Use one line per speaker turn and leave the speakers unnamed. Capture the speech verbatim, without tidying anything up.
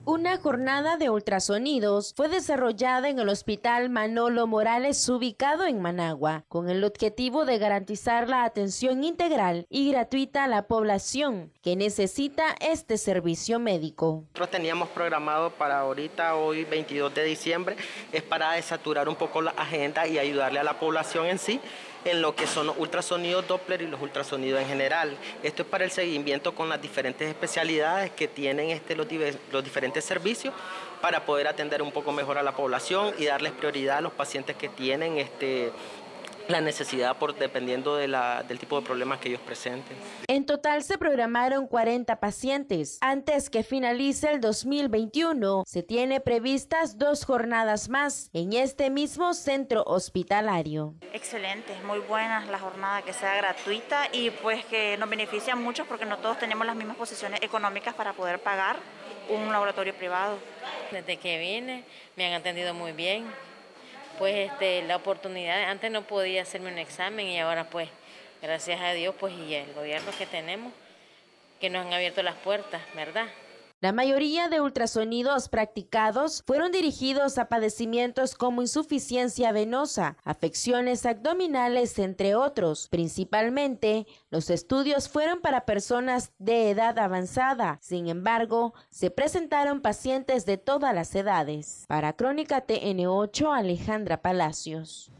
Una jornada de ultrasonidos fue desarrollada en el Hospital Manolo Morales, ubicado en Managua, con el objetivo de garantizar la atención integral y gratuita a la población que necesita este servicio médico.
Nosotros teníamos programado para ahorita, hoy veintidós de diciembre, es para desaturar un poco la agenda y ayudarle a la población en sí en lo que son los ultrasonidos Doppler y los ultrasonidos en general. Esto es para el seguimiento con las diferentes especialidades que tienen este, los, los diferentes servicios para poder atender un poco mejor a la población y darles prioridad a los pacientes que tienen este, la necesidad por dependiendo de la, del tipo de problemas que ellos presenten.
En total se programaron cuarenta pacientes. Antes que finalice el dos mil veintiuno, se tiene previstas dos jornadas más en este mismo centro hospitalario.
Excelente, muy buena la jornada, que sea gratuita y pues que nos beneficia a muchos porque no todos tenemos las mismas posiciones económicas para poder pagar un laboratorio privado.
Desde que vine me han atendido muy bien. Pues este, la oportunidad, antes no podía hacerme un examen y ahora pues, gracias a Dios pues y el gobierno que tenemos, que nos han abierto las puertas, ¿verdad?
La mayoría de ultrasonidos practicados fueron dirigidos a padecimientos como insuficiencia venosa, afecciones abdominales, entre otros. Principalmente, los estudios fueron para personas de edad avanzada. Sin embargo, se presentaron pacientes de todas las edades. Para Crónica T N ocho, Alejandra Palacios.